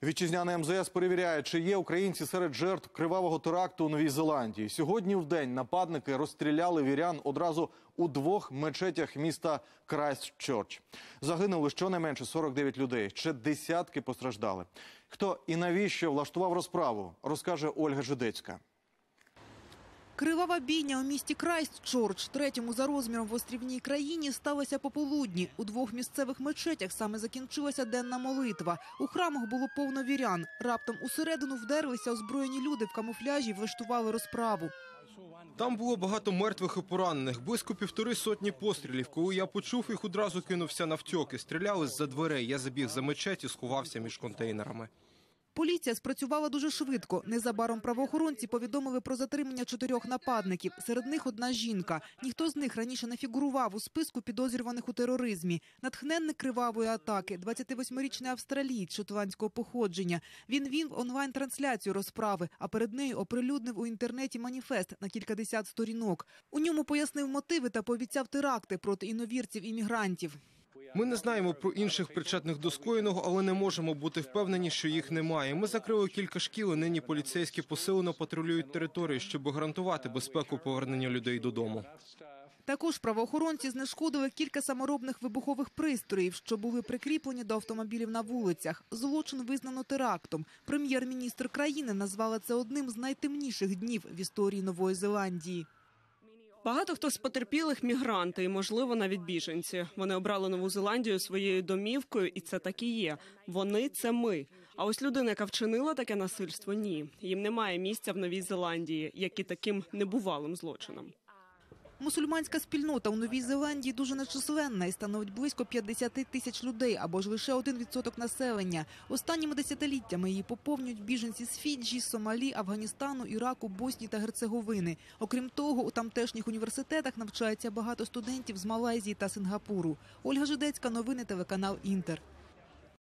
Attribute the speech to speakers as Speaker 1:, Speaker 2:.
Speaker 1: Вітчизняне МЗС перевіряє, чи є українці серед жертв кривавого теракту у Новій Зеландії. Сьогодні вдень нападники розстріляли вірян одразу у 2 мечетях міста Крайстчерч. Загинули щонайменше 49 людей, ще десятки постраждали. Хто і навіщо влаштував розправу, розкаже Ольга Жидецька.
Speaker 2: Кривава бійня у місті Крайстчерч, третьому за розміром в острівній країні, сталася пополудні. У 2 місцевих мечетях саме закінчилася денна молитва. У храмах було повно вірян. Раптом усередину вдерлися озброєні люди в камуфляжі і влаштували розправу.
Speaker 3: Там було багато мертвих і поранених, близько 1,5 сотні пострілів. Коли я почув їх, одразу кинувся навтьоки. Стріляли з-за дверей. Я забіг за мечеть і сховався між контейнерами.
Speaker 2: Поліція спрацювала дуже швидко. Незабаром правоохоронці повідомили про затримання 4 нападників. Серед них одна жінка. Ніхто з них раніше не фігурував у списку підозрюваних у тероризмі. Натхненник кривавої атаки – 28-річний австралієць шотландського походження. Він вів онлайн-трансляцію розправи, а перед нею оприлюднив у інтернеті маніфест на кількадесят сторінок. У ньому пояснив мотиви та пообіцяв теракти проти іновірців-іммігрантів.
Speaker 3: Ми не знаємо про інших причетних до скоєного, але не можемо бути впевнені, що їх немає. Ми закрили кілька шкіл, і нині поліцейські посилено патрулюють територію, щоб гарантувати безпеку повернення людей додому.
Speaker 2: Також правоохоронці знешкодили кілька саморобних вибухових пристроїв, що були прикріплені до автомобілів на вулицях. Злочин визнано терактом. Прем'єр-міністр країни назвала це одним з найтемніших днів в історії Нової Зеландії.
Speaker 4: Багато хто з потерпілих – мігранти і, можливо, навіть біженці. Вони обрали Нову Зеландію своєю домівкою, і це так і є. Вони – це ми. А ось людина, яка вчинила таке насильство – ні. Їм немає місця в Новій Зеландії, як і таким небувалим злочинам.
Speaker 2: Мусульманська спільнота у Новій Зеландії дуже нечисленна і становить близько 50 тисяч людей, або ж лише 1% населення. Останніми десятиліттями її поповнюють біженці з Фіджі, Сомалі, Афганістану, Іраку, Боснії та Герцеговини. Окрім того, у тамтешніх університетах навчається багато студентів з Малайзії та Сингапуру. Ольга Жидецька, новини, телеканал «Інтер».